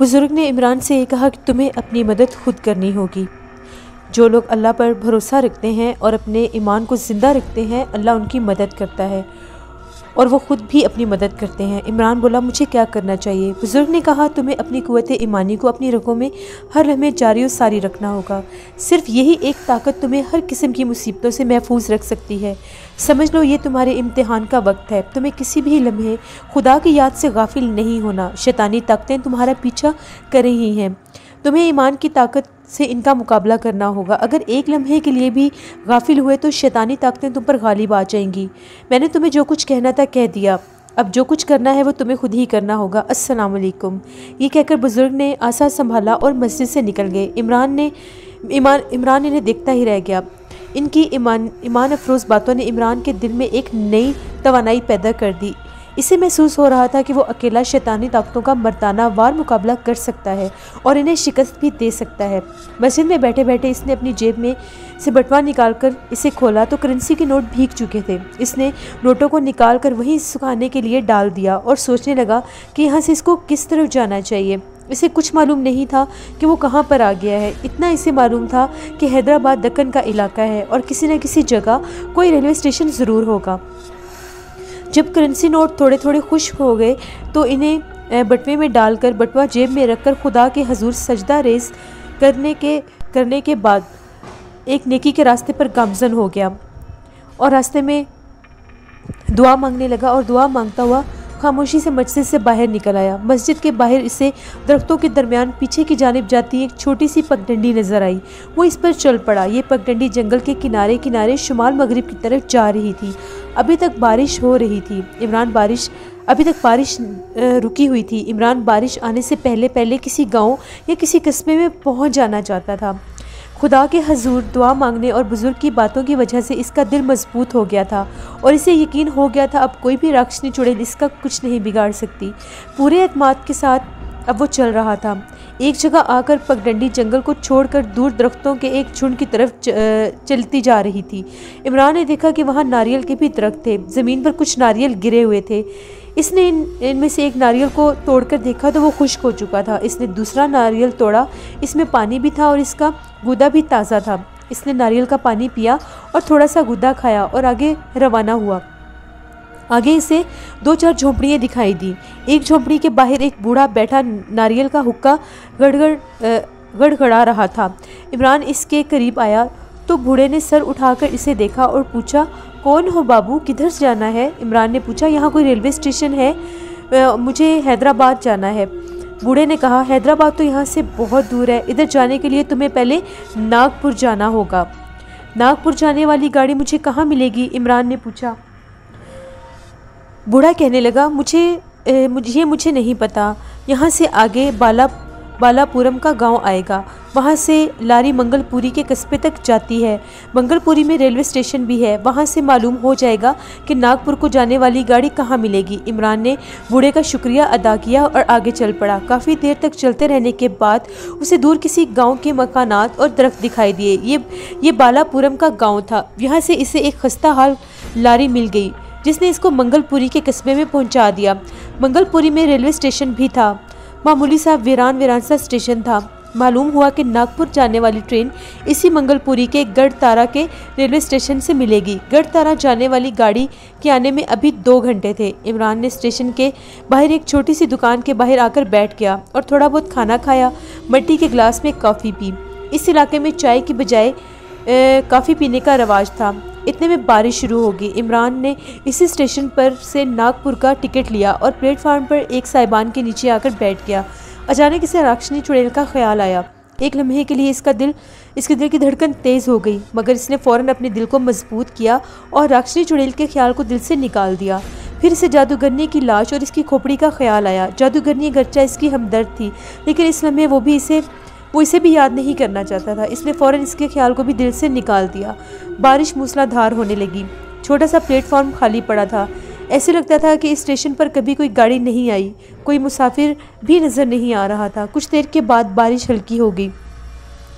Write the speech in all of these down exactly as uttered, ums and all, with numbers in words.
बुज़ुर्ग ने इमरान से ये कहा कि तुम्हें अपनी मदद खुद करनी होगी। जो लोग अल्लाह पर भरोसा रखते हैं और अपने ईमान को ज़िंदा रखते हैं, अल्लाह उनकी मदद करता है और वो ख़ुद भी अपनी मदद करते हैं। इमरान बोला, मुझे क्या करना चाहिए? बुज़ुर्ग ने कहा, तुम्हें अपनी क़ुव्वत ईमानी को अपनी रगों में हर लम्हे जारी और सारी रखना होगा। सिर्फ़ यही एक ताकत तुम्हें हर किस्म की मुसीबतों से महफूज रख सकती है। समझ लो, ये तुम्हारे इम्तिहान का वक्त है। तुम्हें किसी भी लम्हे खुदा की याद से गाफिल नहीं होना। शैतानी ताकतें तुम्हारा पीछा कर रही हैं, तुम्हें ईमान की ताकत से इनका मुकाबला करना होगा। अगर एक लम्हे के लिए भी गाफिल हुए तो शैतानी ताकतें तुम पर गालिब आ जाएंगी। मैंने तुम्हें जो कुछ कहना था कह दिया, अब जो कुछ करना है वो तुम्हें खुद ही करना होगा। अस्सलाम वालेकुम। ये कहकर बुज़ुर्ग ने आसा संभाला और मस्जिद से निकल गए। इमरान ने इमान इमरान इन्हें देखता ही रह गया। इनकी ईमान ईमान अफरोज़ बातों ने इमरान के दिल में एक नई तवानाई पैदा कर दी। इसे महसूस हो रहा था कि वो अकेला शैतानी ताकतों का मर्दाना वार मुकाबला कर सकता है और इन्हें शिकस्त भी दे सकता है। मस्जिद में बैठे बैठे इसने अपनी जेब में से बटवा निकालकर इसे खोला तो करेंसी के नोट भीग चुके थे। इसने नोटों को निकालकर वहीं सुखाने के लिए डाल दिया और सोचने लगा कि यहाँ से इसको किस तरफ जाना चाहिए। इसे कुछ मालूम नहीं था कि वो कहाँ पर आ गया है। इतना इसे मालूम था कि हैदराबाद दक्कन का इलाका है और किसी न किसी जगह कोई रेलवे स्टेशन ज़रूर होगा। जब करेंसी नोट थोड़े थोड़े खुश्क हो गए तो इन्हें बटवे में डालकर बटवा जेब में रखकर खुदा के हजूर सजदा रेज़ करने के करने के बाद एक नेकी के रास्ते पर गामज़न हो गया और रास्ते में दुआ मांगने लगा और दुआ मांगता हुआ खामोशी से मस्जिद से बाहर निकल आया। मस्जिद के बाहर इसे दरख्तों के दरमियान पीछे की जानिब जाती एक छोटी सी पगडंडी नज़र आई। वो इस पर चल पड़ा। ये पगडंडी जंगल के किनारे किनारे शुमाल मगरिब की तरफ जा रही थी। अभी तक बारिश हो रही थी। इमरान बारिश अभी तक बारिश रुकी हुई थी। इमरान बारिश आने से पहले पहले किसी गांव या किसी कस्बे में पहुंच जाना चाहता था। खुदा के हजूर दुआ मांगने और बुज़ुर्ग की बातों की वजह से इसका दिल मजबूत हो गया था और इसे यकीन हो गया था अब कोई भी राक्षसनी चुड़ैल इसका कुछ नहीं बिगाड़ सकती। पूरे एतमाद के साथ अब वो चल रहा था। एक जगह आकर पगडंडी जंगल को छोड़कर दूर दरख्तों के एक झुंड की तरफ चलती जा रही थी। इमरान ने देखा कि वहाँ नारियल के भी दरख्त थे। ज़मीन पर कुछ नारियल गिरे हुए थे। इसने इन इनमें से एक नारियल को तोड़कर देखा तो वो खुश्क हो चुका था। इसने दूसरा नारियल तोड़ा, इसमें पानी भी था और इसका गूदा भी ताज़ा था। इसने नारियल का पानी पिया और थोड़ा सा गूदा खाया और आगे रवाना हुआ। आगे इसे दो चार झोंपड़ियाँ दिखाई दी। एक झोंपड़ी के बाहर एक बूढ़ा बैठा नारियल का हुक्का गड़गड़ गड़गड़ा रहा था। इमरान इसके करीब आया तो बूढ़े ने सर उठाकर इसे देखा और पूछा, कौन हो बाबू, किधर जाना है? इमरान ने पूछा, यहाँ कोई रेलवे स्टेशन है? मुझे हैदराबाद जाना है। बूढ़े ने कहा, हैदराबाद तो यहाँ से बहुत दूर है। इधर जाने के लिए तुम्हें पहले नागपुर जाना होगा। नागपुर जाने वाली गाड़ी मुझे कहाँ मिलेगी? इमरान ने पूछा। बूढ़ा कहने लगा, मुझे ए, मुझे ये मुझे नहीं पता। यहाँ से आगे बाला बालापुरम का गांव आएगा, वहाँ से लारी मंगलपुरी के कस्बे तक जाती है। मंगलपुरी में रेलवे स्टेशन भी है, वहाँ से मालूम हो जाएगा कि नागपुर को जाने वाली गाड़ी कहाँ मिलेगी। इमरान ने बूढ़े का शुक्रिया अदा किया और आगे चल पड़ा। काफ़ी देर तक चलते रहने के बाद उसे दूर किसी गाँव के मकानात और दरख्त दिखाई दिए। ये ये बालापुरम का गाँव था। यहाँ से इसे एक खस्ता हाल लारी मिल गई जिसने इसको मंगलपुरी के कस्बे में पहुँचा दिया। मंगलपुरी में रेलवे स्टेशन भी था, मामूली सा वीरान वीरान सा स्टेशन था। मालूम हुआ कि नागपुर जाने वाली ट्रेन इसी मंगलपुरी के गढ़ तारा के रेलवे स्टेशन से मिलेगी। गढ़ तारा जाने वाली गाड़ी के आने में अभी दो घंटे थे। इमरान ने स्टेशन के बाहर एक छोटी सी दुकान के बाहर आकर बैठ गया और थोड़ा बहुत खाना खाया। मिट्टी के गिलास में कॉफ़ी पी। इस इलाके में चाय की बजाय कॉफ़ी पीने का रवाज था। इतने में बारिश शुरू होगी। इमरान ने इसी स्टेशन पर से नागपुर का टिकट लिया और प्लेटफार्म पर एक साइबान के नीचे आकर बैठ गया। अचानक इसे राक्षसनी चुड़ैल का ख्याल आया। एक लम्हे के लिए इसका दिल इसके दिल की धड़कन तेज़ हो गई, मगर इसने फ़ौरन अपने दिल को मजबूत किया और राक्षसनी चुड़ैल के ख्याल को दिल से निकाल दिया। फिर इसे जादूगरनी की लाश और इसकी खोपड़ी का ख्याल आया। जादूगरनी अगरचा इसकी हमदर्द थी, लेकिन इस लम्हे वो भी इसे वो इसे भी याद नहीं करना चाहता था। इसने फ़ौरन इसके ख्याल को भी दिल से निकाल दिया। बारिश मूसलाधार होने लगी। छोटा सा प्लेटफॉर्म खाली पड़ा था। ऐसे लगता था कि इस स्टेशन पर कभी कोई गाड़ी नहीं आई, कोई मुसाफिर भी नज़र नहीं आ रहा था। कुछ देर के बाद बारिश हल्की हो गई।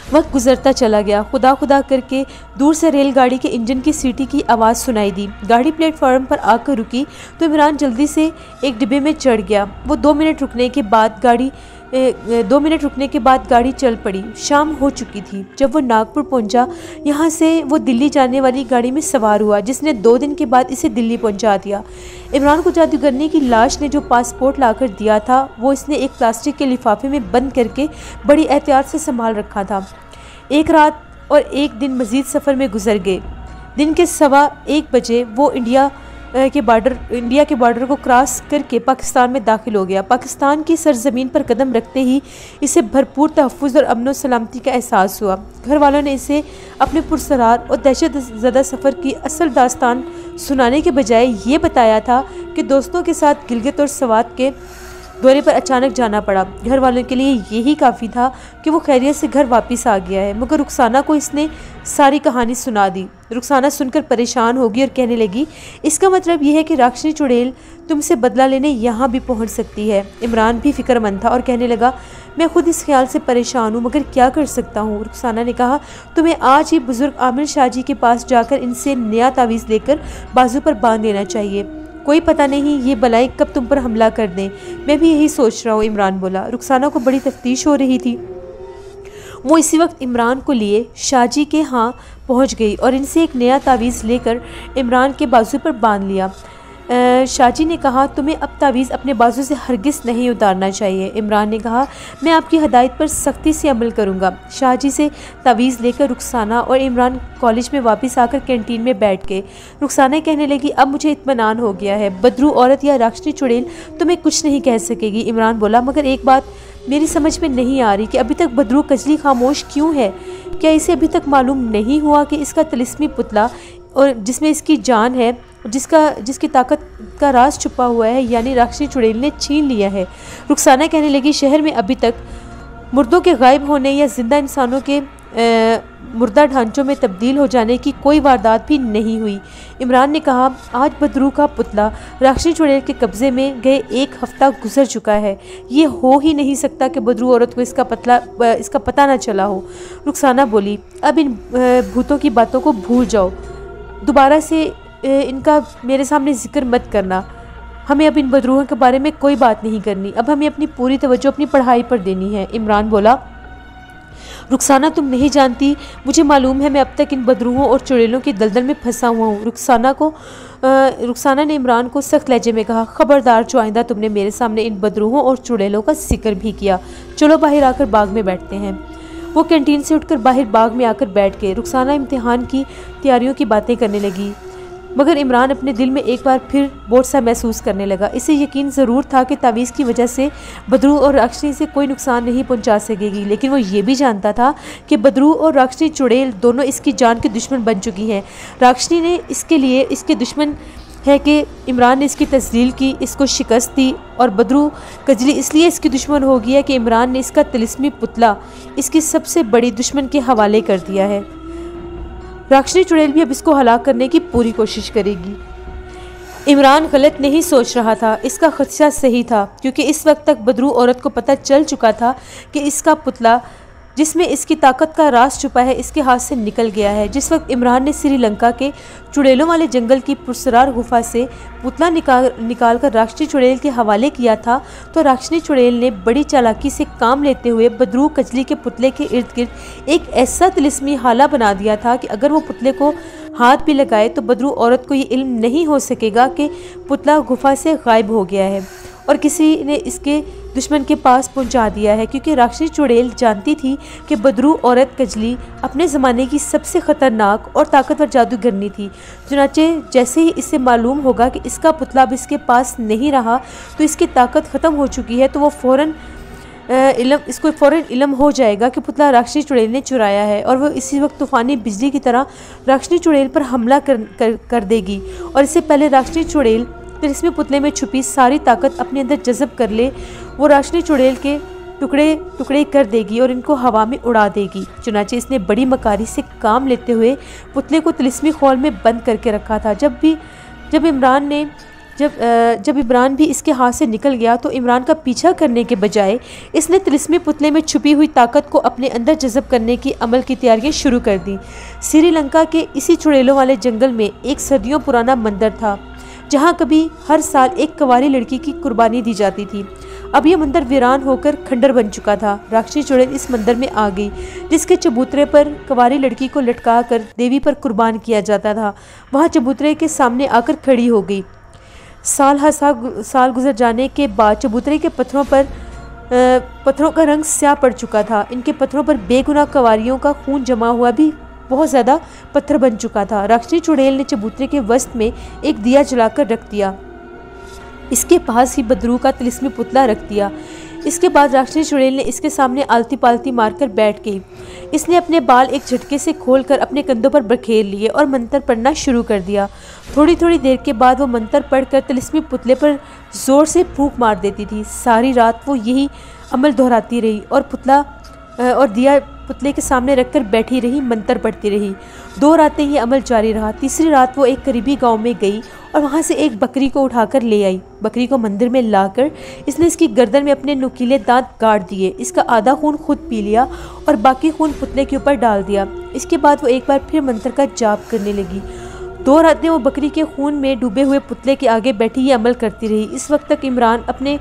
वक्त गुजरता चला गया। खुदा खुदा करके दूर से रेलगाड़ी के इंजन की सीटी की आवाज़ सुनाई दी। गाड़ी प्लेटफॉर्म पर आकर रुकी तो इमरान जल्दी से एक डिब्बे में चढ़ गया। वो दो मिनट रुकने के बाद गाड़ी ए, दो मिनट रुकने के बाद गाड़ी चल पड़ी। शाम हो चुकी थी। जब वो नागपुर पहुंचा, यहाँ से वो दिल्ली जाने वाली गाड़ी में सवार हुआ, जिसने दो दिन के बाद इसे दिल्ली पहुंचा दिया। इमरान को जादूगरनी की लाश ने जो पासपोर्ट लाकर दिया था, वो इसने एक प्लास्टिक के लिफाफे में बंद करके बड़ी एहतियात से संभाल रखा था। एक रात और एक दिन मज़ीद सफ़र में गुजर गए। दिन के सवा एक बजे वो इंडिया के बॉर्डर इंडिया के बॉर्डर को क्रॉस करके पाकिस्तान में दाखिल हो गया। पाकिस्तान की सरजमीन पर कदम रखते ही इसे भरपूर तहफ़्फ़ुज़ और अमन सलामती का एहसास हुआ। घर वालों ने इसे अपने पुरसरार और दहशत ज़दा सफ़र की असल दास्तान सुनाने के बजाय ये बताया था कि दोस्तों के साथ गिलगित और सवात के दौरे पर अचानक जाना पड़ा। घर वालों के लिए यही काफ़ी था कि वो खैरियत से घर वापस आ गया है। मगर रुखसाना को इसने सारी कहानी सुना दी। रुखसाना सुनकर परेशान होगी और कहने लगी, इसका मतलब यह है कि राक्षनी चुड़ैल तुमसे बदला लेने यहाँ भी पहुँच सकती है। इमरान भी फिक्रमंद था और कहने लगा, मैं खुद इस ख्याल से परेशान हूँ, मगर क्या कर सकता हूँ। रुखसाना ने कहा, तुम्हें आज ही बुजुर्ग आमिर शाह जी के पास जाकर इनसे नया तावीज़ लेकर बाजू पर बांध देना चाहिए। कोई पता नहीं ये बलाई कब तुम पर हमला कर दें। मैं भी यही सोच रहा हूँ, इमरान बोला। रुखसाना को बड़ी तफ्तीश हो रही थी। वो इसी वक्त इमरान को लिए शाहजी के यहाँ पहुँच गई और इनसे एक नया तावीज़ लेकर इमरान के बाजू पर बांध लिया। शाहजी ने कहा, तुम्हें अब तावीज़ अपने बाजू से हरगिज़ नहीं उतारना चाहिए। इमरान ने कहा, मैं आपकी हदायत पर सख्ती से अमल करूँगा। शाहजी से तावीज़ लेकर रुखसाना और इमरान कॉलेज में वापस आकर कैंटीन में बैठ गए। रुखसाना कहने लगी, अब मुझे इत्मीनान हो गया है। बदरू औरत या राक्षनी चुड़ैल तुम्हें कुछ नहीं कह सकेगी। इमरान बोला, मगर एक बात मेरी समझ में नहीं आ रही कि अभी तक बदरू कजली खामोश क्यों है। क्या इसे अभी तक मालूम नहीं हुआ कि इसका तिलिस्मी पुतला और जिसमें इसकी जान है, जिसका जिसकी ताकत का राज छुपा हुआ है, यानी राक्षनी चुड़ैल ने छीन लिया है। रुखसाना कहने लगी, शहर में अभी तक मुर्दों के गायब होने या जिंदा इंसानों के आ, मुर्दा ढांचों में तब्दील हो जाने की कोई वारदात भी नहीं हुई। इमरान ने कहा, आज बदरू का पुतला राक्षनी चुड़ैल के कब्जे में गए एक हफ्ता गुजर चुका है। ये हो ही नहीं सकता कि बदरू औरत को इसका पतला इसका पता ना चला हो। रुखसाना बोली, अब इन भूतों की बातों को भूल जाओ, दोबारा से इनका मेरे सामने जिक्र मत करना। हमें अब इन बदरूहों के बारे में कोई बात नहीं करनी। अब हमें अपनी पूरी तवज्जो अपनी पढ़ाई पर देनी है। इमरान बोला, रुखसाना तुम नहीं जानती, मुझे मालूम है मैं अब तक इन बदरूहों और चुड़ैलों की दलदल में फंसा हुआ हूँ। रुखसाना को रुखसाना ने इमरान को सख्त लहजे में कहा, खबरदार जो आइंदा तुमने मेरे सामने इन बदरूहों और चुड़ैलों का जिक्र भी किया। चलो बाहर आकर बाग में बैठते हैं। वो कैंटीन से उठकर बाहर बाग में आकर बैठ गए। रुखसाना इम्तिहान की तैयारियों की बातें करने लगी, मगर इमरान अपने दिल में एक बार फिर बोझ सा महसूस करने लगा। इसे यकीन ज़रूर था कि तावीज़ की वजह से बदरू और राक्षनी से कोई नुकसान नहीं पहुंचा सकेगी, लेकिन वो ये भी जानता था कि बदरू और राक्षनी चुड़ैल दोनों इसकी जान के दुश्मन बन चुकी हैं। राक्षनी ने इसके लिए इसके दुश्मन है कि इमरान ने इसकी तस्लील की, इसको शिकस्त दी, और बदरू कजली इसलिए इसकी दुश्मन हो गया कि इमरान ने इसका तिलिस्मी पुतला इसकी सबसे बड़ी दुश्मन के हवाले कर दिया है। राक्षनी चुड़ैल भी अब इसको हलाक करने की पूरी कोशिश करेगी। इमरान गलत नहीं सोच रहा था, इसका खदशा सही था, क्योंकि इस वक्त तक बदरू औरत को पता चल चुका था कि इसका पुतला जिसमें इसकी ताकत का राज छुपा है इसके हाथ से निकल गया है। जिस वक्त इमरान ने श्रीलंका के चुड़ैलों वाले जंगल की पुरसरार गुफा से पुतला निकाल निकाल कर राक्षनी चुड़ैल के हवाले किया था, तो राक्षनी चुड़ैल ने बड़ी चालाकी से काम लेते हुए बदरू कजली के पुतले के इर्द गिर्द एक ऐसा तिलिस्मी हाला बना दिया था कि अगर वो पुतले को हाथ भी लगाए तो बदरू औरत को ये इल्म नहीं हो सकेगा कि पुतला गुफा से गायब हो गया है और किसी ने इसके दुश्मन के पास पहुंचा दिया है, क्योंकि राक्षनी चुड़ैल जानती थी कि बदरू औरत कजली अपने ज़माने की सबसे ख़तरनाक और ताकतवर जादूगरनी थी। चुनाचे जैसे ही इसे मालूम होगा कि इसका पुतला अब इसके पास नहीं रहा तो इसकी ताकत ख़त्म हो चुकी है, तो वो फ़ौरन इल्म इसको फ़ौरन इल्म हो जाएगा कि पुतला राक्षनी चुड़ैल ने चुराया है, और वो इसी वक्त तूफ़ानी बिजली की तरह राक्षनी चुड़ैल पर हमला कर, कर, कर देगी। और इससे पहले राक्षनी चुड़ैल तिलिस्मी पुतले में छुपी सारी ताकत अपने अंदर जज़ब कर ले, वो राक्षनी चुड़ैल के टुकड़े टुकड़े कर देगी और इनको हवा में उड़ा देगी। चुनाचे इसने बड़ी मकारी से काम लेते हुए पुतले को तिलिस्मी खौल में बंद करके रखा था। जब भी जब इमरान ने जब जब इमरान भी इसके हाथ से निकल गया तो इमरान का पीछा करने के बजाय इसने तिलिस्मी पुतले में छुपी हुई ताकत को अपने अंदर जज़ब करने की अमल की तैयारियां शुरू कर दी। श्रीलंका के इसी चुड़ैलों वाले जंगल में एक सदियों पुराना मंदिर था जहां कभी हर साल एक कुंवारी लड़की की कुर्बानी दी जाती थी। अब यह मंदिर वीरान होकर खंडर बन चुका था। राक्षसी चुड़ैल इस मंदिर में आ गई जिसके चबूतरे पर कुंवारी लड़की को लटका कर देवी पर कुर्बान किया जाता था। वहां चबूतरे के सामने आकर खड़ी हो गई। साल हर साल साल गुजर जाने के बाद चबूतरे के पत्थरों पर आ, पत्थरों का रंग स्याह पड़ चुका था। इनके पत्थरों पर बेगुनाह कुंवारियों का खून जमा हुआ भी बहुत ज़्यादा पत्थर बन चुका था। राक्षसी चुड़ैल ने चबूतरे के वस्त में एक दिया जलाकर रख दिया। इसके पास ही बदरू का तिलिस्मी पुतला रख दिया। इसके बाद राक्षसी चुड़ैल ने इसके सामने आलती पालती मारकर बैठ गई। इसने अपने बाल एक झटके से खोलकर अपने कंधों पर बखेर लिए और मंत्र पढ़ना शुरू कर दिया। थोड़ी थोड़ी देर के बाद वो मंत्र पढ़कर तिलिस्मी पुतले पर जोर से फूंक मार देती थी। सारी रात वो यही अमल दोहराती रही और पुतला और दिया पुतले के सामने रखकर बैठी रही, मंत्र पढ़ती रही। दो रातें ये अमल जारी रहा। तीसरी रात वो एक करीबी गांव में गई और वहां से एक बकरी को उठाकर ले आई। बकरी को मंदिर में लाकर इसने इसकी गर्दन में अपने नुकीले दांत गाड़ दिए। इसका आधा खून खुद पी लिया और बाकी खून पुतले के ऊपर डाल दिया। इसके बाद वो एक बार फिर मंत्र का जाप करने लगी। दो रातें वो बकरी के खून में डूबे हुए पुतले के आगे बैठी ये अमल करती रही। इस वक्त तक इमरान अपने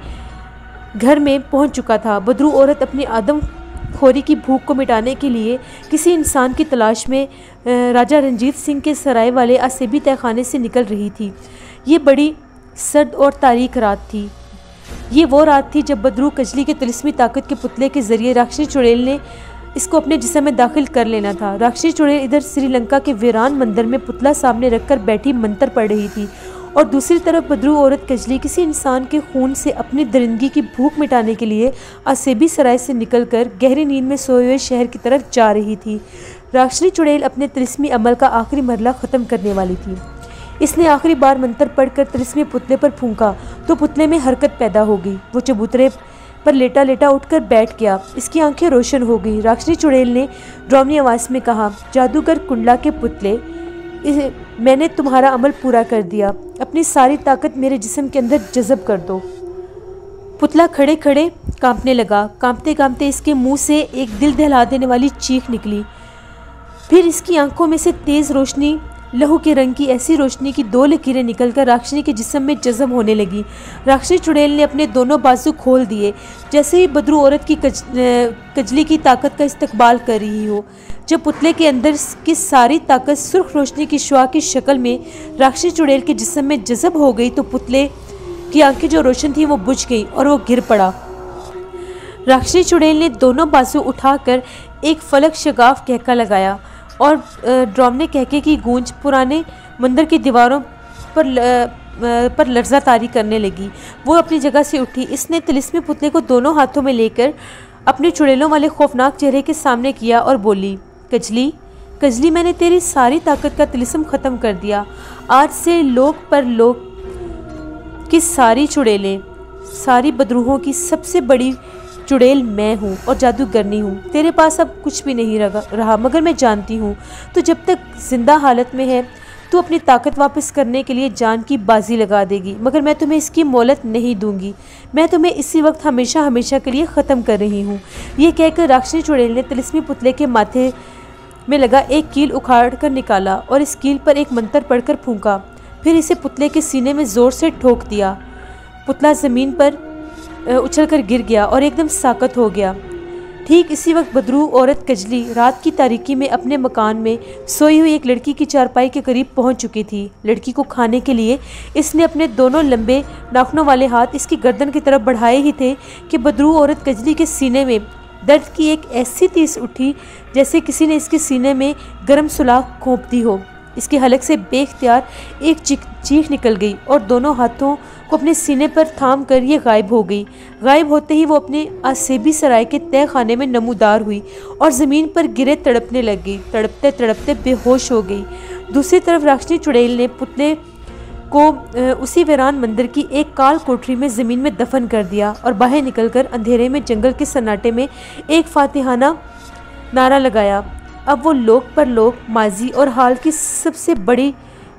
घर में पहुंच चुका था। बदरू औरत अपनी आदम खोरी की भूख को मिटाने के लिए किसी इंसान की तलाश में राजा रंजीत सिंह के सराय वाले आसेबी तहखाने से निकल रही थी। ये बड़ी सर्द और तारीख रात थी। ये वो रात थी जब बदरू कजली के तिलिस्मी ताकत के पुतले के जरिए राक्षसी चुड़ैल ने इसको अपने जिस्म में दाखिल कर लेना था। राक्षसी चुड़ैल इधर श्रीलंका के वीरान मंदिर में पुतला सामने रखकर बैठी मंत्र पढ़ रही थी और दूसरी तरफ बदरू औरत कजली किसी इंसान के खून से अपनी दरिंदगी की भूख मिटाने के लिए आसेबी सराय से निकलकर गहरी नींद में सोए हुए शहर की तरफ जा रही थी। राक्षसी चुड़ैल अपने तिलिस्मी अमल का आखिरी मरला ख़त्म करने वाली थी। इसने आखिरी बार मंत्र पढ़कर तिलिस्मी पुतले पर फूंका तो पुतले में हरकत पैदा हो गई। वो चबूतरे पर लेटा लेटा उठकर बैठ गया। इसकी आंखें रोशन हो गई। राक्षसी चुड़ैल ने डरावनी आवाज़ में कहा, जादूगर कुंडला के पुतले, इसे मैंने तुम्हारा अमल पूरा कर दिया। अपनी सारी ताकत मेरे जिस्म के अंदर जज़ब कर दो। पुतला खड़े खड़े कांपने लगा। कांपते कांपते इसके मुंह से एक दिल दहला देने वाली चीख निकली। फिर इसकी आंखों में से तेज़ रोशनी, लहू के रंग की ऐसी रोशनी की दो लकीरें निकलकर राक्षसी के जिस्म में जज़ब होने लगी। राक्षसी चुड़ैल ने अपने दोनों बाजू खोल दिए जैसे ही बदरू औरत की कज, कजली की ताकत का इस्तकबाल कर रही हो। जब पुतले के अंदर की सारी ताकत सुर्ख रोशनी की शुआ की शक्ल में राक्षसी चुड़ैल के जिस्म में जज़ब हो गई तो पुतले की आंखें जो रोशन थी वो बुझ गई और वो गिर पड़ा। राक्षसी चुड़ैल ने दोनों बाजू उठाकर एक फलक शगाफ कहका लगाया और ड्रामने कहके की गूंज पुराने मंदिर की दीवारों पर ल, पर लर्जा तारी करने लगी। वो अपनी जगह से उठी। इसने तिलिस्मी पुतले को दोनों हाथों में लेकर अपने चुड़ैलों वाले खौफनाक चेहरे के सामने किया और बोली, कजली कजली मैंने तेरी सारी ताकत का तिलिस्म ख़त्म कर दिया। आज से लोक पर लोक की सारी चुड़ैलें, सारी बदरूहों की सबसे बड़ी चुड़ैल मैं हूँ और जादूगरनी हूँ। तेरे पास अब कुछ भी नहीं रहा, मगर मैं जानती हूँ तो जब तक जिंदा हालत में है तो अपनी ताकत वापस करने के लिए जान की बाजी लगा देगी, मगर मैं तुम्हें इसकी मोहलत नहीं दूंगी। मैं तुम्हें इसी वक्त हमेशा हमेशा के लिए ख़त्म कर रही हूँ। ये कहकर राक्षसी चुड़ैल ने तिलिस्मी पुतले के माथे में लगा एक कील उखाड़ कर निकाला और इस कील पर एक मंत्र पढ़कर फूंका। फिर इसे पुतले के सीने में ज़ोर से ठोक दिया। पुतला ज़मीन पर उछलकर गिर गया और एकदम साकत हो गया। ठीक इसी वक्त बदरू औरत कजली रात की तारीकी में अपने मकान में सोई हुई एक लड़की की चारपाई के करीब पहुंच चुकी थी। लड़की को खाने के लिए इसने अपने दोनों लंबे नाखूनों वाले हाथ इसकी गर्दन की तरफ बढ़ाए ही थे कि बदरू औरत कजली के सीने में दर्द की एक ऐसी तीस उठी जैसे किसी ने इसके सीने में गर्म सुलाख घोंप दी हो। इसके हलक से बेख्तियार एक चीख चीख निकल गई और दोनों हाथों को अपने सीने पर थाम कर ये गायब हो गई। गायब होते ही वो अपने आसेबी सराय के तय खाने में नमूदार हुई और ज़मीन पर गिरे तड़पने लग गई। तड़पते तड़पते बेहोश हो गई। दूसरी तरफ राक्षसी चुड़ैल ने पुतले को उसी वीरान मंदिर की एक काल कोठरी में ज़मीन में दफन कर दिया और बाहर निकलकर अंधेरे में जंगल के सन्नाटे में एक फातिहाना नारा लगाया। अब वो लोक पर लोक, माजी और हाल की सबसे बड़ी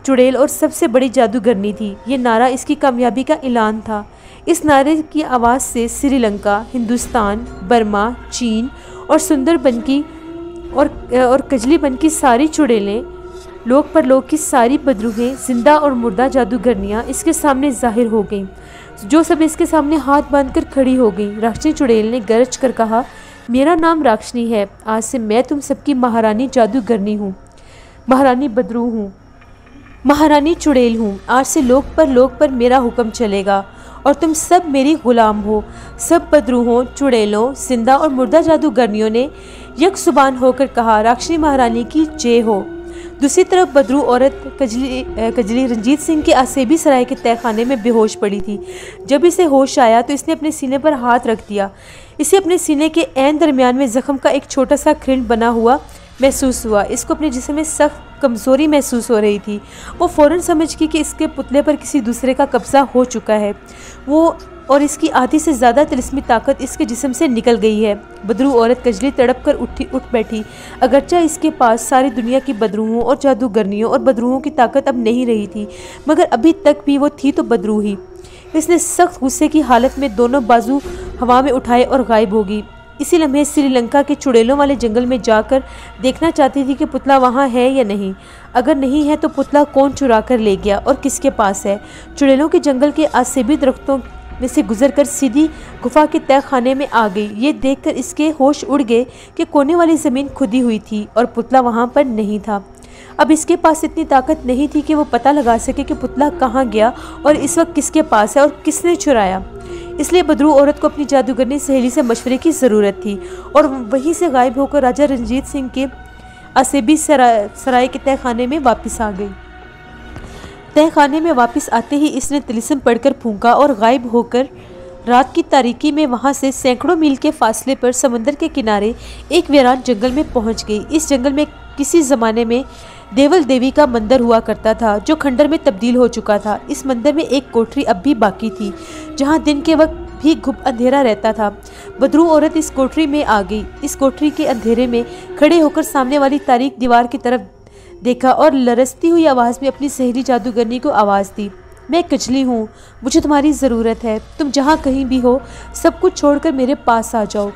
चुड़ैल और सबसे बड़ी जादूगरनी थी। ये नारा इसकी कामयाबी का ऐलान था। इस नारे की आवाज़ से श्रीलंका, हिंदुस्तान, बर्मा, चीन और सुंदरबन की और और कजलीबन की सारी चुड़ैलें, लोक परलोक की सारी बदरूहें, जिंदा और मुर्दा जादूगरनियाँ इसके सामने जाहिर हो गईं, जो सब इसके सामने हाथ बांधकर खड़ी हो गईं। राक्षनी चुड़ैल ने गरज कर कहा, मेरा नाम राक्षनी है। आज से मैं तुम सबकी महारानी जादूगरनी हूँ, महारानी बदरू हूँ, महारानी चुड़ैल हूँ। आज से लोक पर लोक पर मेरा हुक्म चलेगा और तुम सब मेरी गुलाम हो। सब बदरूहों, चुड़ैलों, जिंदा और मुर्दा जादूगरनियों ने यक जुबान होकर कहा, राक्षनी महारानी की जय हो। दूसरी तरफ बदरू औरत कजली कजली रंजीत सिंह के आसेबी सराय के तहखाने में बेहोश पड़ी थी। जब इसे होश आया तो इसने अपने सीने पर हाथ रख दिया। इसे अपने सीने के ऐन दरमियान में जख्म का एक छोटा सा खिंड बना हुआ महसूस हुआ। इसको अपने जिस्म में सख्त कमज़ोरी महसूस हो रही थी। वो फ़ौरन समझ गई कि इसके पुतले पर किसी दूसरे का कब्ज़ा हो चुका है। वो और इसकी आधी से ज़्यादा तिलिस्मी ताकत इसके जिस्म से निकल गई है। बदरू औरत कजली तड़प कर उठी उठ बैठी। अगरचा इसके पास सारी दुनिया की बदरूहों और जादूगरनियों और बदरूहों की ताकत अब नहीं रही थी, मगर अभी तक भी वो थी तो बदरू ही। इसने सख्त गुस्से की हालत में दोनों बाजू हवा में उठाए और गायब हो गई। इसी लम्हे श्रीलंका के चुड़ैलों वाले जंगल में जाकर देखना चाहती थी कि पुतला वहाँ है या नहीं। अगर नहीं है तो पुतला कौन चुरा कर ले गया और किसके पास है। चुड़ैलों के जंगल के आसेबी दरख्तों में से गुजरकर सीधी गुफा के तहखाने में आ गई। ये देखकर इसके होश उड़ गए कि कोने वाली ज़मीन खुदी हुई थी और पुतला वहाँ पर नहीं था। अब इसके पास इतनी ताकत नहीं थी कि वो पता लगा सके कि पुतला कहाँ गया और इस वक्त किसके पास है और किसने चुराया। इसलिए बदरू औरत को अपनी जादूगरनी सहेली से मशवरे की ज़रूरत थी और वहीं से गायब होकर राजा रंजीत सिंह के आसेबी सराय सराय के तहखाने में वापस आ गई। तहखाने में वापस आते ही इसने तिलिस्म पढ़कर फूंका और गायब होकर रात की तारीकी में वहां से सैकड़ों मील के फासले पर समंदर के किनारे एक वीरान जंगल में पहुंच गई। इस जंगल में किसी ज़माने में देवल देवी का मंदिर हुआ करता था, जो खंडर में तब्दील हो चुका था। इस मंदिर में एक कोठरी अब भी बाकी थी, जहां दिन के वक्त भी घुप अंधेरा रहता था। बदरू औरत इस कोठरी में आ गई। इस कोठरी के अंधेरे में खड़े होकर सामने वाली तारीक दीवार की तरफ देखा और लरसती हुई आवाज़ में अपनी सहेली जादूगरनी को आवाज़ दी, मैं कजली हूँ, मुझे तुम्हारी ज़रूरत है। तुम जहाँ कहीं भी हो सब कुछ छोड़कर मेरे पास आ जाओ।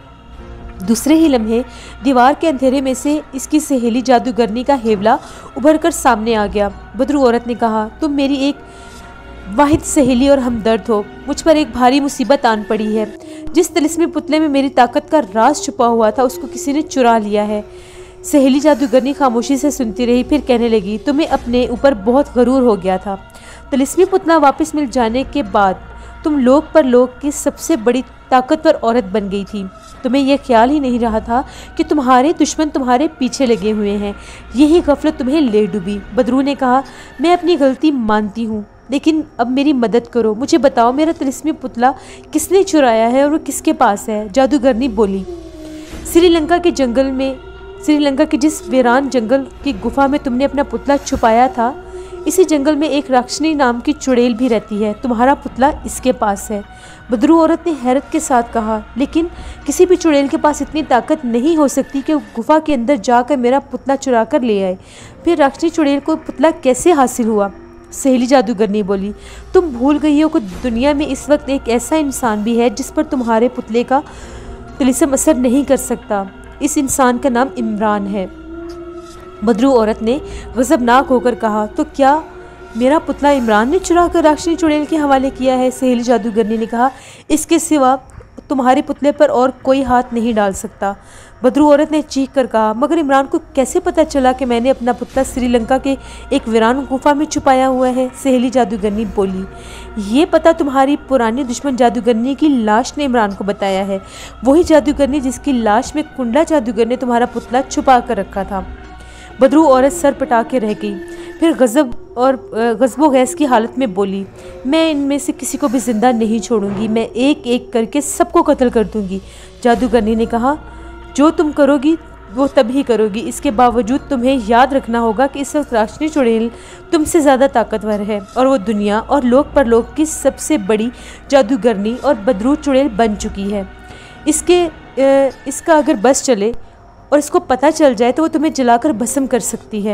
दूसरे ही लम्हे दीवार के अंधेरे में से इसकी सहेली जादूगरनी का हेवला उभर कर सामने आ गया। बदरू औरत ने कहा, तुम मेरी एक वाहिद सहेली और हमदर्द हो। मुझ पर एक भारी मुसीबत आन पड़ी है। जिस तिलिस्मी पुतले में मेरी ताकत का राज छुपा हुआ था उसको किसी ने चुरा लिया है। सहेली जादूगरनी खामोशी से सुनती रही, फिर कहने लगी, तुम्हें अपने ऊपर बहुत गरूर हो गया था। तिलिस्मी पुतला वापस मिल जाने के बाद तुम लोक पर लोक की सबसे बड़ी ताकतवर औरत बन गई थी। तुम्हें यह ख्याल ही नहीं रहा था कि तुम्हारे दुश्मन तुम्हारे पीछे लगे हुए हैं। यही गफलत तुम्हें ले डूबी। बदरू ने कहा, मैं अपनी गलती मानती हूँ, लेकिन अब मेरी मदद करो। मुझे बताओ, मेरा तिलिस्मी पुतला किसने चुराया है और वो किसके पास है? जादूगरनी बोली, श्रीलंका के जंगल में श्रीलंका के जिस वीरान जंगल की गुफा में तुमने अपना पुतला छुपाया था, इसी जंगल में एक राक्षनी नाम की चुड़ैल भी रहती है। तुम्हारा पुतला इसके पास है। बदरू औरत ने हैरत के साथ कहा, लेकिन किसी भी चुड़ैल के पास इतनी ताकत नहीं हो सकती कि वो गुफा के अंदर जाकर मेरा पुतला चुरा कर ले आए। फिर राक्षनी चुड़ैल को पुतला कैसे हासिल हुआ? सहेली जादूगरनी बोली, तुम भूल गई हो कि दुनिया में इस वक्त एक ऐसा इंसान भी है जिस पर तुम्हारे पुतले का तिलिस्म असर नहीं कर सकता। इस इंसान का नाम इमरान है। बदरू औरत ने गज़बनाक होकर कहा, तो क्या मेरा पुतला इमरान ने चुरा कर राक्षनी चुड़ैल के हवाले किया है? सहेली जादूगरनी ने कहा, इसके सिवा तुम्हारे पुतले पर और कोई हाथ नहीं डाल सकता। बदरू औरत ने चीख कर कहा, मगर इमरान को कैसे पता चला कि मैंने अपना पुतला श्रीलंका के एक वीरान गुफा में छुपाया हुआ है? सहेली जादूगरनी बोली, ये पता तुम्हारी पुरानी दुश्मन जादूगरनी की लाश ने इमरान को बताया है। वही जादूगरनी जिसकी लाश में कुंडला जादूगर ने तुम्हारा पुतला छुपा कर रखा था। बदरू औरत सर पटा के रह गई, फिर गज़ब और गज़बो गैस की हालत में बोली, मैं इनमें से किसी को भी ज़िंदा नहीं छोड़ूंगी, मैं एक एक करके सबको कत्ल कर दूंगी। जादूगरनी ने कहा, जो तुम करोगी वो तभी करोगी। इसके बावजूद तुम्हें याद रखना होगा कि इस वक्त राक्षनी चुड़ैल तुमसे ज़्यादा ताकतवर है और वो दुनिया और लोक परलोक की सबसे बड़ी जादूगरनी और बदरू चुड़ैल बन चुकी है। इसके इसका अगर बस चले और इसको पता चल जाए तो वो तुम्हें जलाकर भस्म कर सकती है।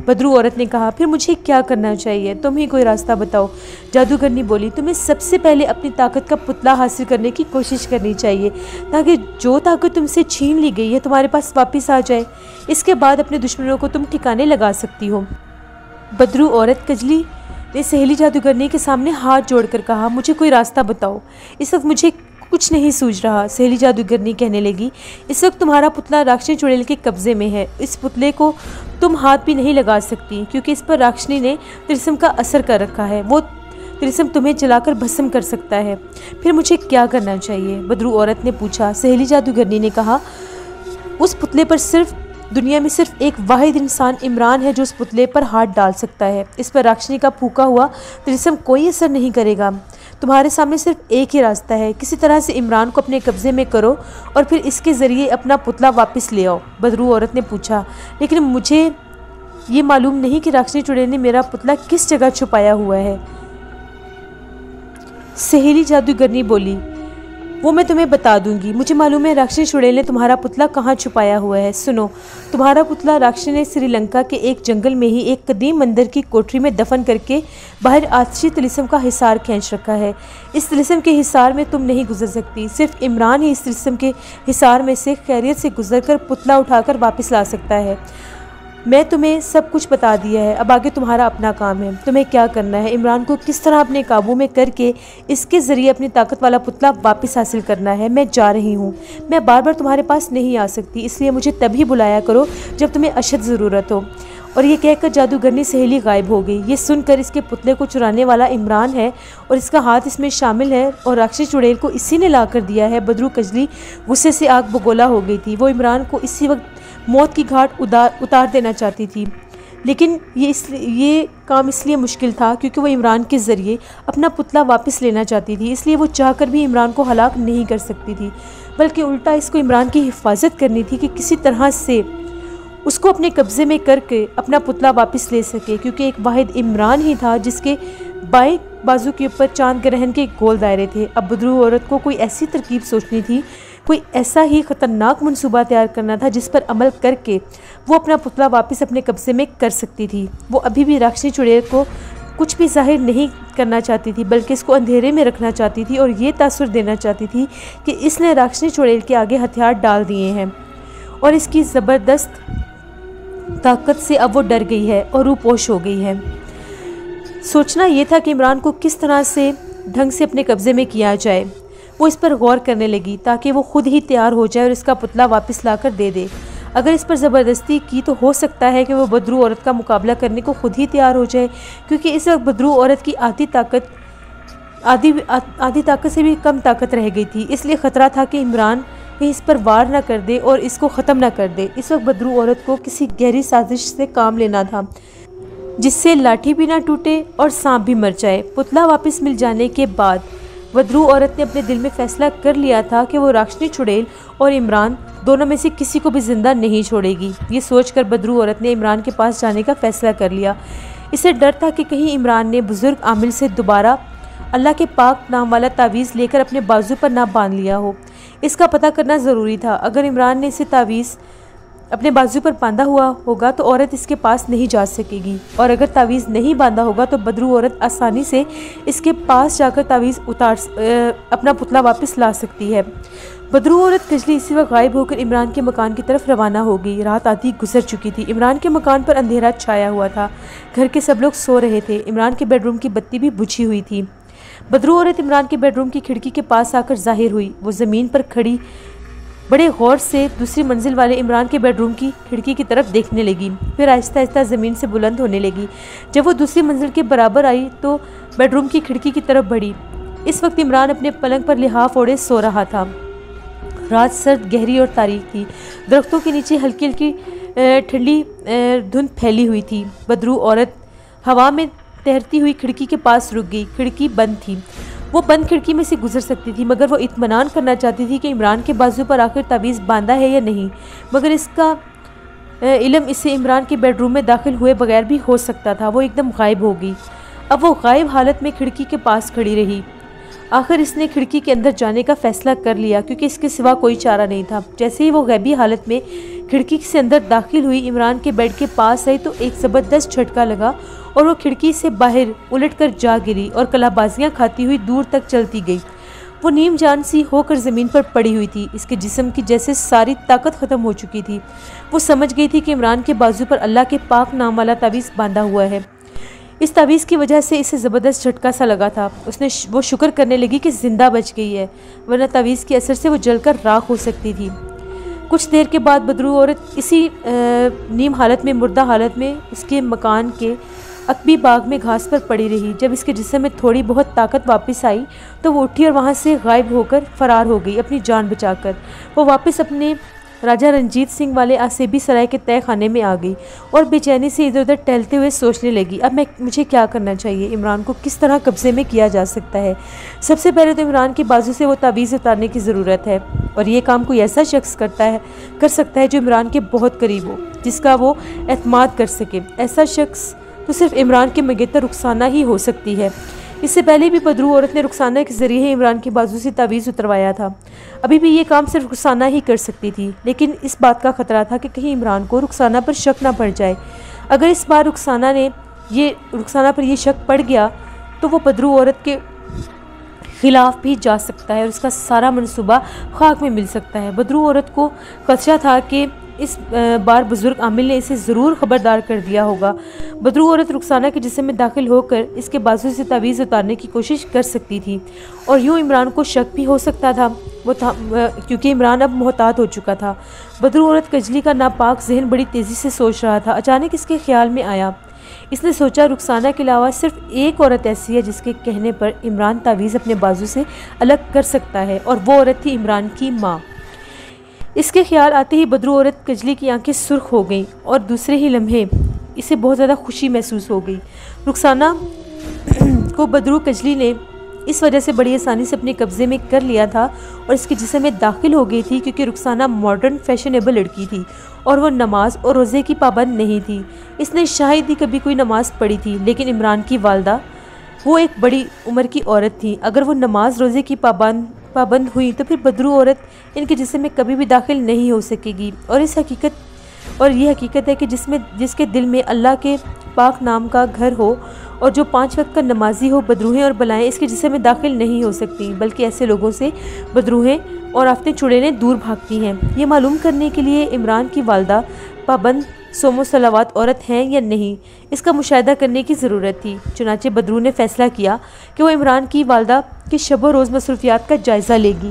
बदरू औरत ने कहा, फिर मुझे क्या करना चाहिए, तुम ही कोई रास्ता बताओ। जादूगरनी बोली, तुम्हें सबसे पहले अपनी ताकत का पुतला हासिल करने की कोशिश करनी चाहिए ताकि जो ताकत तुमसे छीन ली गई है तुम्हारे पास वापस आ जाए। इसके बाद अपने दुश्मनों को तुम ठिकाने लगा सकती हो। बदरू औरत कजली ने सहेली जादूगरनी के सामने हाथ जोड़कर कहा, मुझे कोई रास्ता बताओ, इस वक्त मुझे कुछ नहीं सूझ रहा। सहेली जादूगरनी कहने लगी, इस वक्त तुम्हारा पुतला राक्षनी चुड़ैल के कब्जे में है। इस पुतले को तुम हाथ भी नहीं लगा सकती क्योंकि इस पर राक्षनी ने त्रिशम का असर कर रखा है। वो त्रिशम तुम्हें जलाकर भस्म कर सकता है। फिर मुझे क्या करना चाहिए, बदरू औरत ने पूछा। सहेली जादूगरनी ने कहा, उस पुतले पर सिर्फ दुनिया में सिर्फ एक वाहिद इंसान इमरान है जो उस पुतले पर हाथ डाल सकता है। इस पर राक्षनी का फूका हुआ त्रिशम कोई असर नहीं करेगा। तुम्हारे सामने सिर्फ एक ही रास्ता है, किसी तरह से इमरान को अपने कब्जे में करो और फिर इसके ज़रिए अपना पुतला वापस ले आओ। बदरू औरत ने पूछा, लेकिन मुझे ये मालूम नहीं कि राक्षनी चुड़ैल ने मेरा पुतला किस जगह छुपाया हुआ है। सहेली जादूगरनी बोली, वो मैं तुम्हें बता दूंगी। मुझे मालूम है राक्षनी चुड़ैल ने तुम्हारा पुतला कहाँ छुपाया हुआ है। सुनो, तुम्हारा पुतला राक्षनी ने श्रीलंका के एक जंगल में ही एक कदीम मंदिर की कोठरी में दफन करके बाहर आतिशी तिलिस्म का हिसार खींच रखा है। इस तिलिस्म के हिसार में तुम नहीं गुजर सकती। सिर्फ इमरान ही इस तिलिस्म के हिसार में से खैरियत से गुजर कर पुतला उठाकर वापस ला सकता है। मैं तुम्हें सब कुछ बता दिया है, अब आगे तुम्हारा अपना काम है। तुम्हें क्या करना है, इमरान को किस तरह अपने काबू में करके इसके ज़रिए अपनी ताकत वाला पुतला वापस हासिल करना है। मैं जा रही हूँ, मैं बार बार तुम्हारे पास नहीं आ सकती, इसलिए मुझे तभी बुलाया करो जब तुम्हें अशद ज़रूरत हो। और ये कहकर जादूगरनी सहेली गायब हो गई। ये सुनकर इसके पुतले को चुराने वाला इमरान है और इसका हाथ इसमें शामिल है और राक्षसी चुड़ैल को इसी ने ला कर दिया है। बदरू कजली गुस्से से आग बगोला हो गई थी। वो इमरान को इसी वक्त मौत की घाट उतार उतार देना चाहती थी, लेकिन ये इस ये काम इसलिए मुश्किल था क्योंकि वो इमरान के ज़रिए अपना पुतला वापस लेना चाहती थी। इसलिए वो चाहकर भी इमरान को हलाक नहीं कर सकती थी, बल्कि उल्टा इसको इमरान की हिफाजत करनी थी कि किसी तरह से उसको अपने कब्ज़े में करके अपना पुतला वापस ले सके, क्योंकि एक वाहिद इमरान ही था जिसके बाएं बाजू के ऊपर चांद ग्रहण के गोल दायरे थे। अब बदरू औरत को कोई ऐसी तरकीब सोचनी थी, कोई ऐसा ही ख़तरनाक मंसूबा तैयार करना था जिस पर अमल करके वो अपना पुतला वापस अपने कब्ज़े में कर सकती थी। वो अभी भी राक्षसी चुड़ैल को कुछ भी जाहिर नहीं करना चाहती थी, बल्कि इसको अंधेरे में रखना चाहती थी और ये तासुर देना चाहती थी कि इसने राक्षसी चुड़ैल के आगे हथियार डाल दिए हैं और इसकी ज़बरदस्त ताकत से अब वो डर गई है और रूपोश हो गई है। सोचना ये था कि इमरान को किस तरह से ढंग से अपने कब्ज़े में किया जाए। वो इस पर गौर करने लगी ताकि वो खुद ही तैयार हो जाए और इसका पुतला वापस लाकर दे दे। अगर इस पर ज़बरदस्ती की तो हो सकता है कि वो बदरू औरत का मुकाबला करने को खुद ही तैयार हो जाए, क्योंकि इस वक्त बदरू औरत की आधी ताकत आधी आधी ताकत से भी कम ताकत रह गई थी। इसलिए ख़तरा था कि इमरान कहीं इस पर वार ना कर दे और इसको ख़त्म ना कर दे। इस वक्त बदरू औरत को किसी गहरी साजिश से काम लेना था जिससे लाठी भी ना टूटे और सांप भी मर जाए। पुतला वापस मिल जाने के बाद बदरू औरत ने अपने दिल में फैसला कर लिया था कि वो राक्षसी चुड़ैल और इमरान दोनों में से किसी को भी ज़िंदा नहीं छोड़ेगी। ये सोचकर बदरू औरत ने इमरान के पास जाने का फ़ैसला कर लिया। इसे डर था कि कहीं इमरान ने बुज़ुर्ग आमिल से दोबारा अल्लाह के पाक नाम वाला तावीज़ लेकर अपने बाजू पर ना बांध लिया हो। इसका पता करना ज़रूरी था। अगर इमरान ने इसे तावीज़ अपने बाजू पर बांधा हुआ होगा तो औरत इसके पास नहीं जा सकेगी, और अगर तावीज़ नहीं बांधा होगा तो बदरू औरत आसानी से इसके पास जाकर तावीज़ उतार अपना पुतला वापस ला सकती है। बदरू औरत कजली इसी वक्त गायब होकर इमरान के मकान की तरफ रवाना हो गई। रात आधी गुजर चुकी थी। इमरान के मकान पर अंधेरा छाया हुआ था। घर के सब लोग सो रहे थे। इमरान के बेडरूम की बत्ती भी बुझी हुई थी। बदरू औरत इमरान के बेडरूम की खिड़की के पास आकर जाहिर हुई। वो ज़मीन पर खड़ी बड़े गौर से दूसरी मंजिल वाले इमरान के बेडरूम की खिड़की की तरफ देखने लगी, फिर आहिस्ता आहिस्ता ज़मीन से बुलंद होने लगी। जब वो दूसरी मंजिल के बराबर आई तो बेडरूम की खिड़की की तरफ बढ़ी। इस वक्त इमरान अपने पलंग पर लिहाफ ओढ़े सो रहा था। रात सर्द, गहरी और तारीक थी। दरख्तों के नीचे हल्की हल्की ठंडी धुंध फैली हुई थी। बदरू औरत हवा में तैरती हुई खिड़की के पास रुक गई। खिड़की बंद थी। वो बंद खिड़की में से गुजर सकती थी, मगर वो इत्मीनान करना चाहती थी कि इमरान के बाजू पर आखिर तावीज़ बांधा है या नहीं। मगर इसका इल्म इसे इमरान के बेडरूम में दाखिल हुए बगैर भी हो सकता था। वो एकदम गायब हो गई। अब वो गायब हालत में खिड़की के पास खड़ी रही। आखिर इसने खिड़की के अंदर जाने का फ़ैसला कर लिया, क्योंकि इसके सिवा कोई चारा नहीं था। जैसे ही वो गैबी हालत में खिड़की से अंदर दाखिल हुई, इमरान के बेड के पास आई तो एक ज़बरदस्त झटका लगा और वो खिड़की से बाहर उलटकर जा गिरी और कलाबाजियाँ खाती हुई दूर तक चलती गई। वो नीम जान सी होकर ज़मीन पर पड़ी हुई थी। इसके जिस्म की जैसे सारी ताकत ख़त्म हो चुकी थी। वो समझ गई थी कि इमरान के बाजू पर अल्लाह के पाक नाम वाला तावीज़ बांधा हुआ है। इस तावीज़ की वजह से इसे ज़बरदस्त झटका सा लगा था। उसने वो शुक्र करने लगी कि ज़िंदा बच गई है, वरना तावीज़ के असर से वो जलकर राख हो सकती थी। कुछ देर के बाद बदरू औरत इसी नीम हालत में, मुर्दा हालत में उसके मकान के अकबी बाग में घास पर पड़ी रही। जब इसके जिस्म में थोड़ी बहुत ताकत वापस आई तो वो उठी और वहाँ से गायब होकर फरार हो गई, अपनी जान बचाकर। वो वापस अपने राजा रंजीत सिंह वाले आसेबी सराय के तय खाने में आ गई और बेचैनी से इधर उधर टहलते हुए सोचने लगी, अब मैं मुझे क्या करना चाहिए, इमरान को किस तरह कब्जे में किया जा सकता है। सबसे पहले तो इमरान के बाजू से वो तावीज़ उतारने की ज़रूरत है और ये काम कोई ऐसा शख्स करता है कर सकता है जो इमरान के बहुत करीब हो, जिसका वो एतमाद कर सके। ऐसा शख्स तो सिर्फ इमरान के मंगेतर रुखसाना ही हो सकती है। इससे पहले भी बदरू औरत ने रुखसाना के ज़रिए इमरान के बाजू से तावीज़ उतरवाया था। अभी भी ये काम सिर्फ रुखसाना ही कर सकती थी, लेकिन इस बात का ख़तरा था कि कहीं इमरान को रुखसाना पर शक ना पड़ जाए। अगर इस बार रुखसाना ने ये रुखसाना पर यह शक पड़ गया तो वो बदरू औरत के ख़िलाफ़ भी जा सकता है और उसका सारा मनसूबा खाक में मिल सकता है। बदरू औरत को खदशा था कि इस बार बुजुर्ग आमिल ने इसे ज़रूर खबरदार कर दिया होगा। बदरू औरत रुखसाना के जिस्म में दाखिल होकर इसके बाजू से तावीज़ उतारने की कोशिश कर सकती थी और यूँ इमरान को शक भी हो सकता था वो था क्योंकि इमरान अब मोहतात हो चुका था। बदरू औरत कजली का नापाक जहन बड़ी तेज़ी से सोच रहा था। अचानक इसके ख्याल में आया, इसने सोचा रुखसाना के अलावा सिर्फ एक औरत ऐसी है जिसके कहने पर इमरान तावीज़ अपने बाजू से अलग कर सकता है और वो औरत थी इमरान की माँ। इसके ख्याल आते ही बदरू औरत कजली की आंखें सुर्ख हो गईं और दूसरे ही लम्हे इसे बहुत ज़्यादा खुशी महसूस हो गई। रुखसाना को बदरू कजली ने इस वजह से बड़ी आसानी से अपने कब्ज़े में कर लिया था और इसके जिस्म में दाखिल हो गई थी क्योंकि रुखसाना मॉडर्न फैशनेबल लड़की थी और वो नमाज और रोज़े की पाबंद नहीं थी। इसने शायद ही कभी कोई नमाज पढ़ी थी, लेकिन इमरान की वालदा वो एक बड़ी उम्र की औरत थी। अगर वो नमाज रोज़े की पाबंद पाबंद हुई तो फिर बदरू औरत इनके जिस्म में कभी भी दाखिल नहीं हो सकेगी। और इस हकीकत और ये हकीकत है कि जिसमें जिसके दिल में अल्लाह के पाक नाम का घर हो और जो पाँच वक्त का नमाजी हो, बदरूहें और बलाएं इसके जिस्म में दाखिल नहीं हो सकती, बल्कि ऐसे लोगों से बदरूहें और आफतें चुड़ैलें दूर भागती हैं। ये मालूम करने के लिए इमरान की वालदा पाबंद सोमो सलावात औरत हैं या नहीं, इसका मुशाहिदा करने की ज़रूरत थी। चुनाचे बदरू ने फ़ैसला किया कि वो इमरान की वालदा की शब रोज़ मसरूफियात का जायज़ा लेगी।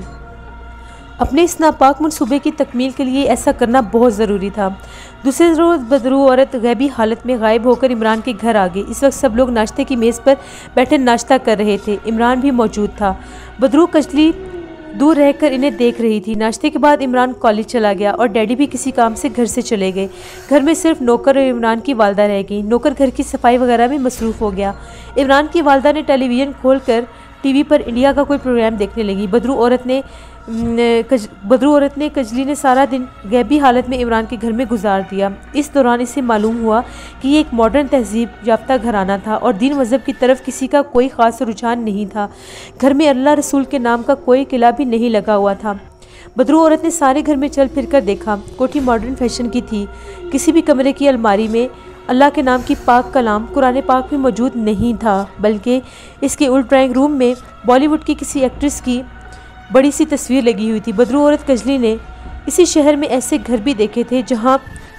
अपने इस नापाक मनसूबे की तकमील के लिए ऐसा करना बहुत ज़रूरी था। दूसरे रोज़ बदरू औरत गैबी हालत में गायब होकर इमरान के घर आ गई। इस वक्त सब लोग नाश्ते की मेज़ पर बैठे नाश्ता कर रहे थे। इमरान भी मौजूद था। बदरू कजली दूर रहकर इन्हें देख रही थी। नाश्ते के बाद इमरान कॉलेज चला गया और डैडी भी किसी काम से घर से चले गए। घर में सिर्फ नौकर और इमरान की वालदा रह गई। नौकर घर की सफाई वगैरह में मसरूफ़ हो गया। इमरान की वालदा ने टेलीविज़न खोलकर टीवी पर इंडिया का कोई प्रोग्राम देखने लगी। बदरू औरत ने कज, बदरू औरत ने कजली ने सारा दिन गैबी हालत में इमरान के घर में गुजार दिया। इस दौरान इसे मालूम हुआ कि ये एक मॉडर्न तहजीब याफ्ता घराना था और दीन मज़हब की तरफ किसी का कोई ख़ास रुझान नहीं था। घर में अल्लाह रसूल के नाम का कोई किला भी नहीं लगा हुआ था। बदरू औरत ने सारे घर में चल फिर कर देखा। कोठी मॉडर्न फैशन की थी। किसी भी कमरे की अलमारी में अल्लाह के नाम की पाक कलाम कुरान पाक भी मौजूद नहीं था, बल्कि इसके उल्ट ड्राइंग रूम में बॉलीवुड की किसी एक्ट्रेस की बड़ी सी तस्वीर लगी हुई थी। बदरू औरत कजली ने इसी शहर में ऐसे घर भी देखे थे जहां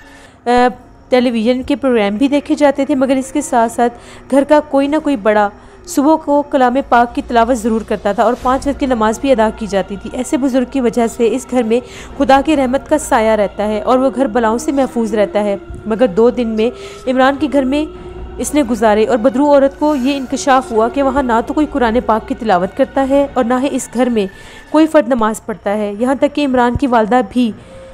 टेलीविज़न के प्रोग्राम भी देखे जाते थे, मगर इसके साथ साथ घर का कोई ना कोई बड़ा सुबह को कलाम पाक की तिलावत ज़रूर करता था और पाँच वक्त की नमाज भी अदा की जाती थी। ऐसे बुज़ुर्ग की वजह से इस घर में खुदा की रहमत का साया रहता है और वो घर बलाओं से महफूज रहता है। मगर दो दिन में इमरान के घर में इसने गुजारे और बदरू औरत को ये इंकशाफ हुआ कि वहाँ ना तो कोई कुरान पाक की तिलावत करता है और ना ही इस घर में कोई फ़र्द नमाज पढ़ता है। यहाँ तक कि इमरान की वालदा भी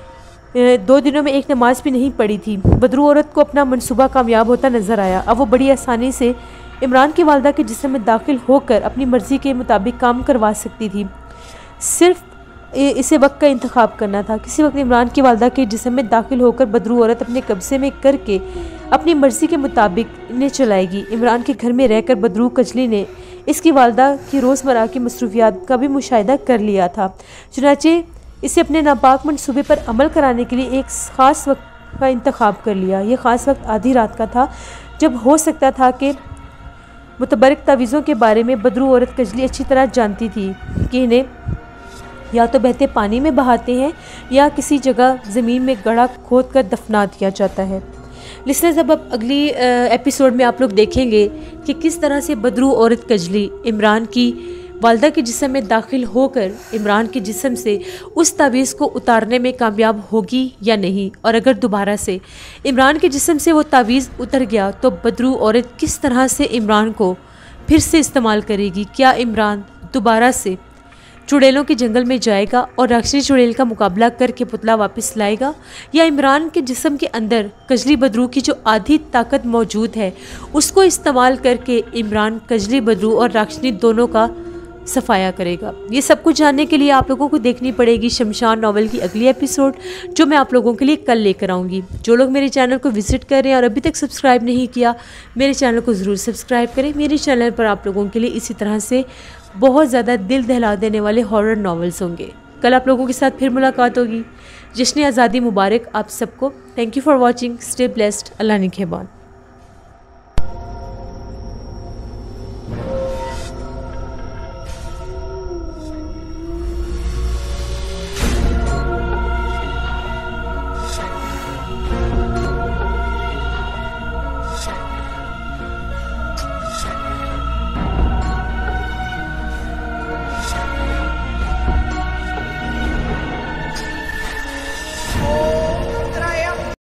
दो दिनों में एक नमाज भी नहीं पढ़ी थी। बदरू औरत को अपना मनसूबा कामयाब होता नज़र आया। अब वो बड़ी आसानी से इमरान की वालदा के जिस्म में दाखिल होकर अपनी मर्ज़ी के मुताबिक काम करवा सकती थी। सिर्फ इसे वक्त का इंतखाब करना था। किसी वक्त इमरान की वालदा के जिस्म में दाखिल होकर बदरू औरत अपने कब्ज़े में करके अपनी मर्ज़ी के मुताबिक इन्हें चलाएगी। इमरान के घर में रहकर बदरू कजली ने इसकी वालदा की रोज़मर्रा की मसरूफियात का भी मुशाहिदा कर लिया था। चुनाचे इसे अपने नापाक मंसूबे पर अमल कराने के लिए एक ख़ास वक्त का इंतखाब कर लिया। ये ख़ास वक्त आधी रात का था, जब हो सकता था कि मुतबरक तावीज़ों के बारे में बदरू औरत कजली अच्छी तरह जानती थी कि इन्हें या तो बहते पानी में बहाते हैं या किसी जगह ज़मीन में गड्ढा खोद कर दफना दिया जाता है। लिसनर्स, अब अब अगली एपिसोड में आप लोग देखेंगे कि किस तरह से बदरू औरत कजली इमरान की वालदा के जिस्म में दाखिल होकर इमरान के जिस्म से उस तावीज़ को उतारने में कामयाब होगी या नहीं, और अगर दोबारा से इमरान के जिस्म से वो तावीज़ उतर गया तो बदरू औरत किस तरह से इमरान को फिर से इस्तेमाल करेगी। क्या इमरान दोबारा से चुड़ैलों के जंगल में जाएगा और राक्षसी चुड़ैल का मुकाबला करके पुतला वापस लाएगा, या इमरान के जिस्म के अंदर कजली बदरू की जो आधी ताकत मौजूद है उसको इस्तेमाल करके इमरान कजली बदरू और राक्षसी दोनों का सफाया करेगा। ये सब कुछ जानने के लिए आप लोगों को देखनी पड़ेगी शमशान नॉवल की अगली एपिसोड, जो मैं आप लोगों के लिए कल लेकर आऊँगी। जो लोग मेरे चैनल को विजिट कर रहे हैं और अभी तक सब्सक्राइब नहीं किया, मेरे चैनल को ज़रूर सब्सक्राइब करें। मेरे चैनल पर आप लोगों के लिए इसी तरह से बहुत ज़्यादा दिल दहला देने वाले हॉरर नॉवेल्स होंगे। कल आप लोगों के साथ फिर मुलाकात होगी। जश्न आज़ादी मुबारक आप सबको। Thank you for watching. Stay blessed. अल्लाह निगहबान।